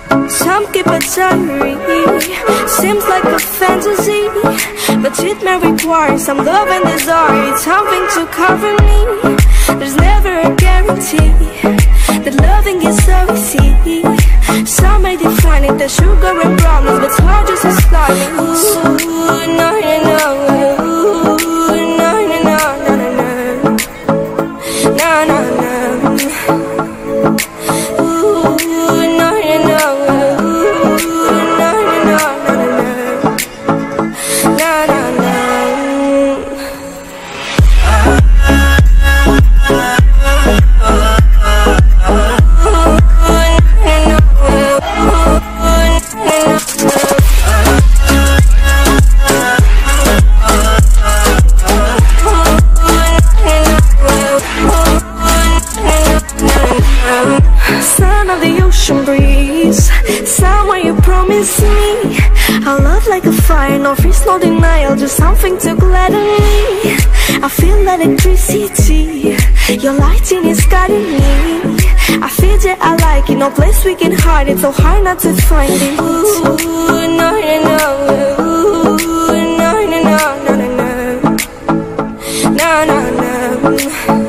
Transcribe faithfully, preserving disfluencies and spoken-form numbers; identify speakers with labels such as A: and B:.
A: Some keep a diary, seems like a fantasy, but it may require some love and desire, something to cover me. There's never a guarantee that loving is so easy. Some may define it as sugar and brownies, but it's hard just as slimy. Ooh, no, no, no. Ooh, no, no, no, no, no, no. No, no, no. Son of the ocean breeze, someone you promised me. Our love like a fire, no freeze, no denial, just something to gladden me. I feel electricity, your lighting is guiding me. I feel that I like it, no place we can hide it, so hard not to find it. Ooh, no, no, no. Ooh, no, no, no, no, no, no. No, no, no.